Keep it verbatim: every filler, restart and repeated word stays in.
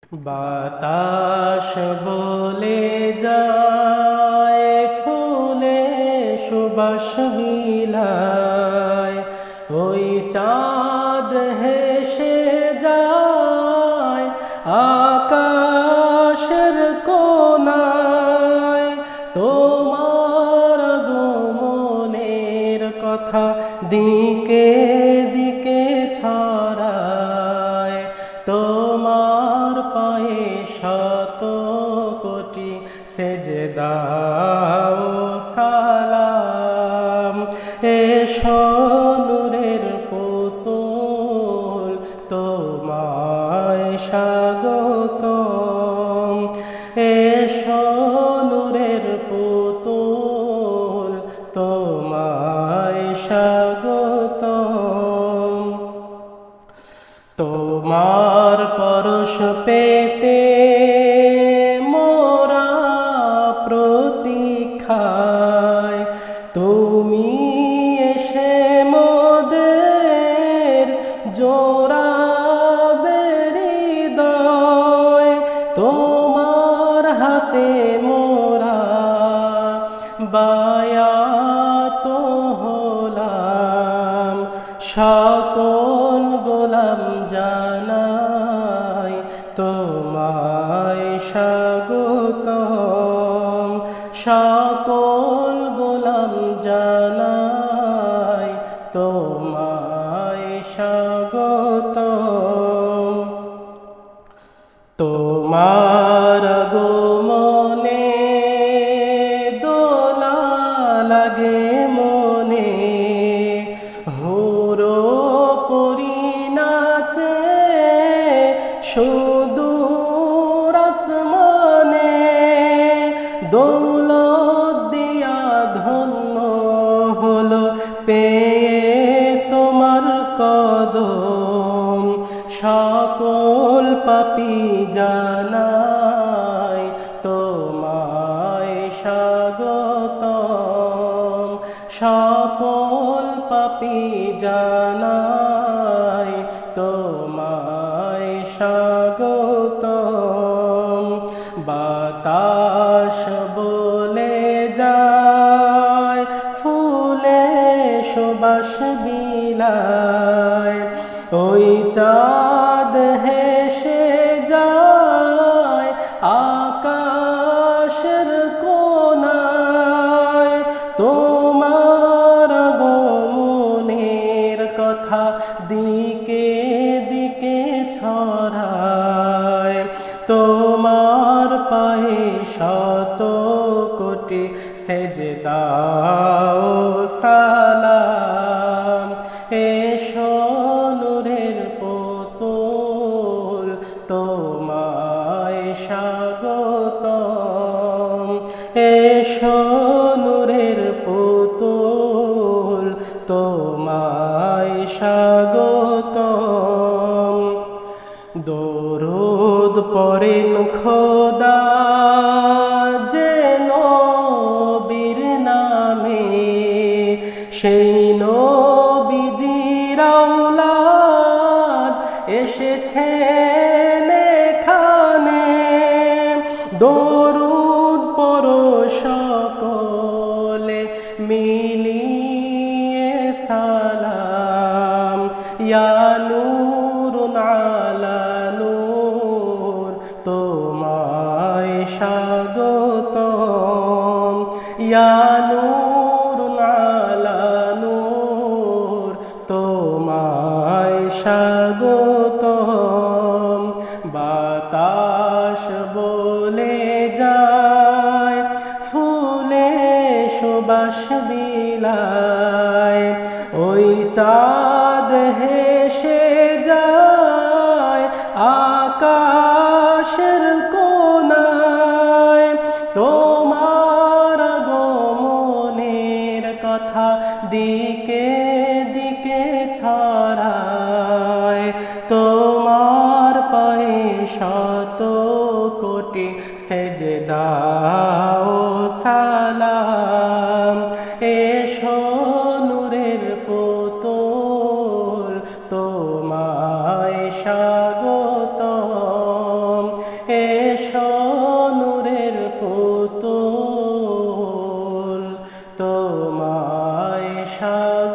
বাতাস বলে যায়, ফুলে সুবাস বিলায়, ওই চাঁদ হেসে যায় আকাশের কোনায়। তোমার আগমনের কথা দিকে দিকে ছড়ায়, তোমার পায়ে শত কোটি সেজদা ও সালাম। এসো নূরের পুতুল, তোমায় স্বাগতম। এসো নূরের পুতুল, তোমায় স্বাগতম। তোমার পরশ পেতে মোরা প্রতীক্ষায়, তুমি এসে মোদের জোড়াবে হৃদয়। তোমার হাতে মোরা বায়াত হলাম, সকল গোলাম জানাই তোমায় স্বাগতম। সকল গোলাম জানাই তোমায় স্বাগতম। তোমার আগমনে দোলা লাগে মনে, হুরো পরি নাচে সুদূর আসমানে। দৌলত দিয়া ধন্য হলো পেয়ে তোমার কদম, সকল পাপী জানাই তোমায় স্বাগতম। সকল পাপী জানাই তোমায় স্বাগতম। বাতাস বলে যায়, ফুলে সুবাস বিলায়, ওই চাঁদ হেসে যায় আকাশের কোনায়। তোমার আগমনের কথা দিকে দিকে ছড়ায়, তোমার পায়ে শত কোটি সেজদা ও সালাম। এসো নূরের পুতুল, তোমায় স্বাগতম। এসো নূরের পুতুল, তোমায় স্বাগতম। দরুদ পড়েন খোদা যে নবীর নামে, সেই নবীজির আওলাদ এসেছেন এখানে। দরুদ পড়ো সকলে মিলিয়ে সালাম, ইয়া নূরুন আলা নূর, তোমায় স্বাগতম। ইয়া নূরুন আলা নূর, তোমায় স্বাগতম। বাতাস বলে যায়, ফুলে সুবাস বিলায়, ওই চাঁদ হেসে যায় আকাশের কোনায়। তোমার আগমনের কথা দিকে দিকে ছড়ায়, তোমার পায়ে শত কোটি সেজদা ও সালাম। এসো নূরের পুতুল, তোমায় স্বাগতম। তোমায়